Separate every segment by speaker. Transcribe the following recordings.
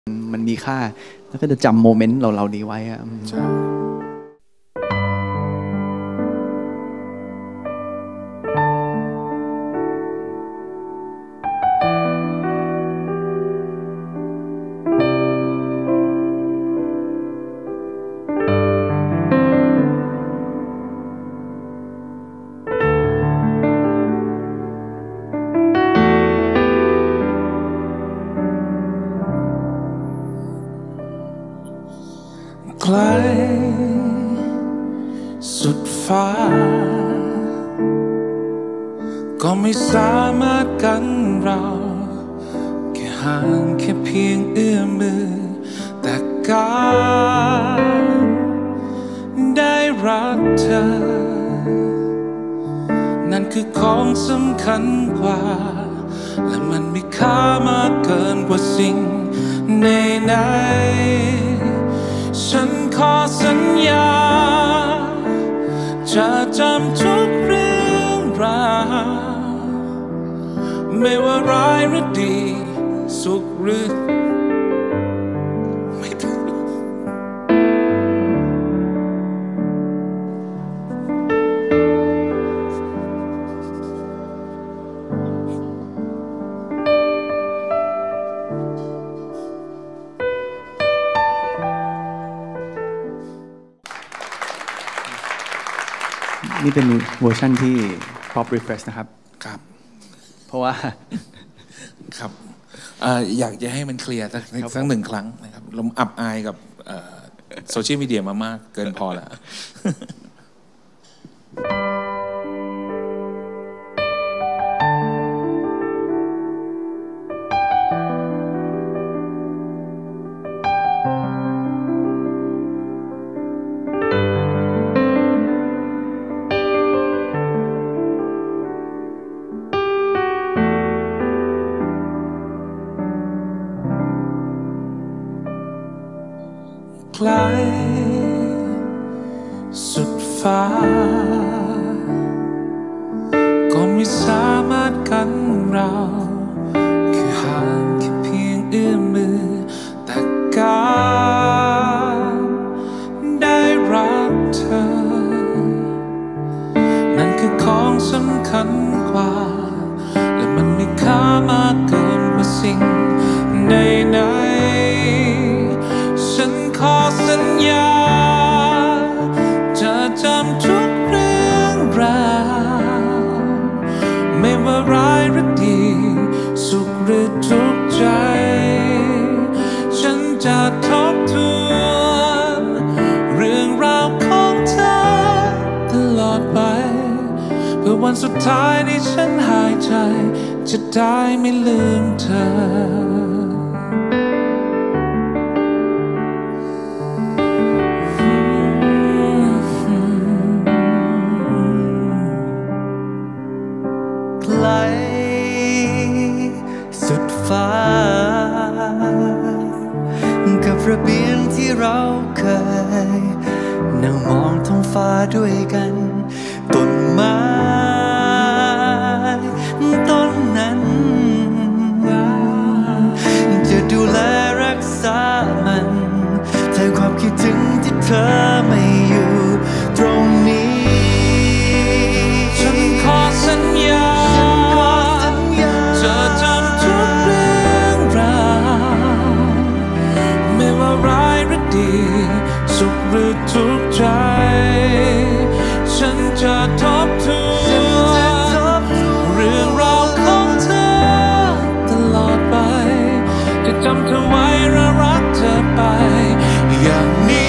Speaker 1: มันมีค่าแล้วก็จะจำโมเมนต์เรานี้ไว้อะ
Speaker 2: ไกลสุดฟ้าก็ไม่สามารถกันเราแค่ห่างแค่เพียงเอื้อมมือแต่การได้รักเธอนั่นคือของสำคัญกว่าและมันมีค่ามากเกินกว่าสิ่งไหนฉันขอสัญญาจะจำทุกเรื่องราวไม่ว่าร้ายหรือดีสุขหรือไม่ทุกข์
Speaker 1: นี่เป็นเวอร์ชั่นที่ Pop Request นะครับ
Speaker 2: ครับ
Speaker 1: เพราะว่า
Speaker 2: ครับอยากจะให้มันเคลียร์สักหนึ่งครั้งนะครับเราอับอายกับโซเชียลมีเดียมามากเกินพอแล้วไกลสุดฟ้าก็ไม่สามารถกันเราแค่ห่างแค่เพียงเอื้อมมือแต่การได้รักเธอนั่นคือของสำคัญกว่าและมันมีค่ามากเกินกว่าสิ่งใดฉันขอสัญญาจะจำทุกเรื่องราวไม่ว่าร้ายหรือดีสุขหรือทุกข์ใจฉันจะทบทวนเรื่องราวของเธอตลอดไปเพื่อวันสุดท้ายที่ฉันหายใจจะได้ไม่ลืมเธอ
Speaker 3: สุดฟ้ากับระเบียงที่เราเคยนั่งมองท้องฟ้าด้วยกันต้นไม้ต้นนั้นจะดูแลรักษามันแทนความคิดถึงที่เธอไม่อยู่ตรงนี้
Speaker 2: ฉันขอสัญญาจะจำทุกเรื่องราวไม่ว่าร้ายหรือดีสุขหรือทุกข์ใจฉันจะทบทวนเรื่องราวของเธอตลอดไปจะจำเธอไว้และรักเธอไปอย่างนี้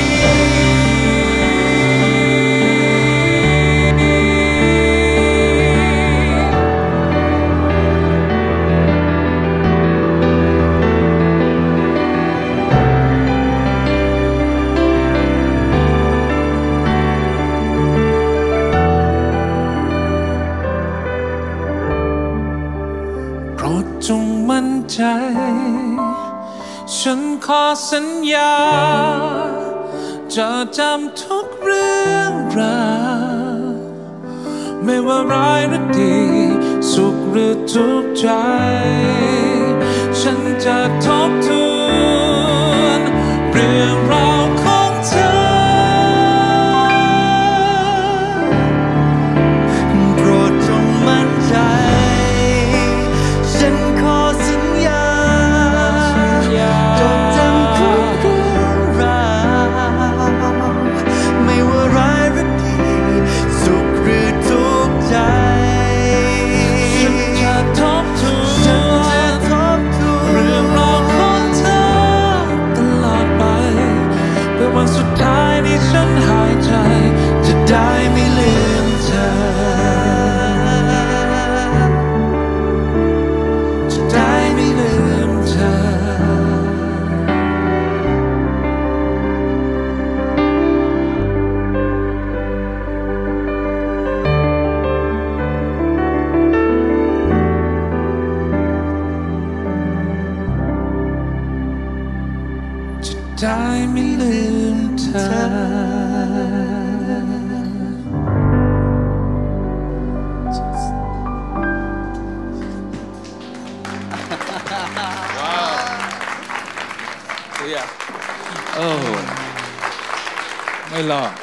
Speaker 2: จงมั่นใจฉันขอสัญญาจะจำทุกเรื่องราวไม่ว่าร้ายหรือดีสุขหรือทุกข์ใจฉันจะทบทวนเรื่องราวของเธอ
Speaker 3: โปรดจงมั่นใจฉันขอสัญญาจดจำทุกเรื่องราวไม่ว่าร้ายหรือดีสุขหรือทุกข์ใจ
Speaker 2: ฉันจะทบทวนเรื่องราวของเธอตลอดไปเพื่อวันสุดท้ายที่ฉันหายใจจะได้ไม่ลืมเธอจะได้ไม่ลืมเธอได้ไม่ลืมเธอ
Speaker 4: ไม่รอด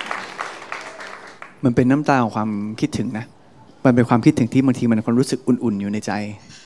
Speaker 1: มันเป็นน้ำตาของความคิดถึงนะ มันเป็นความคิดถึงที่บางทีมันความรู้สึกอุ่นๆอยู่ในใจ